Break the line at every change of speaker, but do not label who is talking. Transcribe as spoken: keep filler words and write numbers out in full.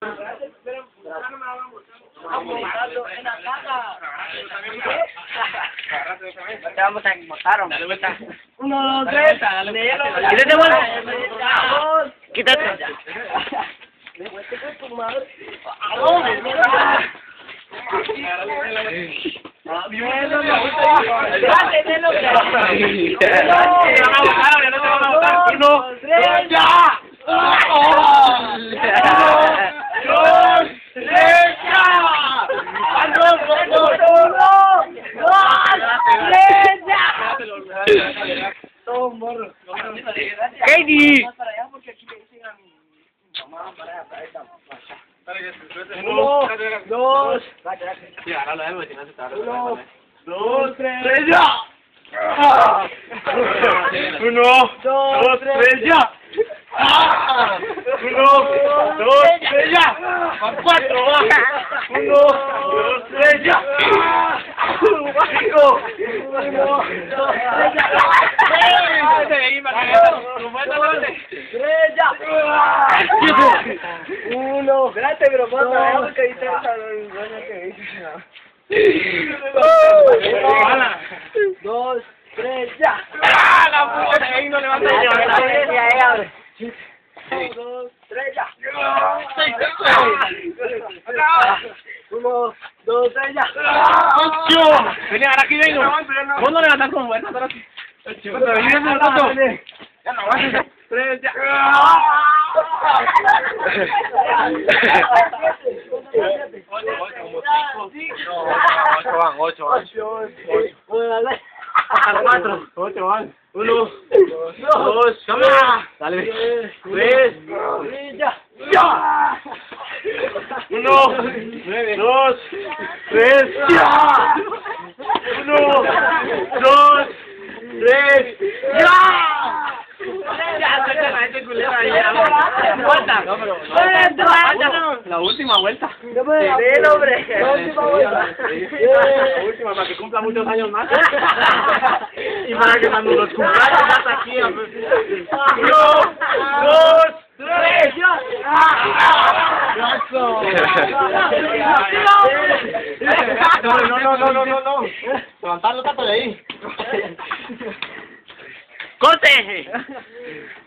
Te vamos a botar, dale vuelta.
Uno, dos, tres.
Quítate, bueno. Quítate. Katie.
Uno, dos, uno, dos, tres, ya. Uno, dos, tres, ya. Uno, dos, tres, ya. A cuatro, va. Uno, dos, tres, ya. Cinco. Uno, dos, tres, ya. Tres, ya. Uno. Espérate, pero pasa, que dice esa que dice. Dos, tres, ya.
¡Ah, la puta! Ahí no levanta el
Uno, dos, tres, ya. Uno, dos, tres, ya.
¡Ocho! Venía, ahora aquí vengo. ¿Vos no levantas con fuerza? ¡Ocho! Ya no aguantes.
Tres, ya.
Ocho van, ocho van.
Cuatro.
Ocho van.
Uno,
Dos. Dale.
tres, ya. Ya. Uno, dos, tres, ya. Uno, dos, tres, ya.
Ya, saca la gente culera ahí. Vuelta. No, pero. La última vuelta.
Ven, hombre. La última vuelta.
La última, para que cumpla muchos años más. Y para que cuando los cumplas estás aquí.
Uno, dos, tres, ya.
No, no, no, no, no, no. Levantarlo tanto de ahí. ¡Corte!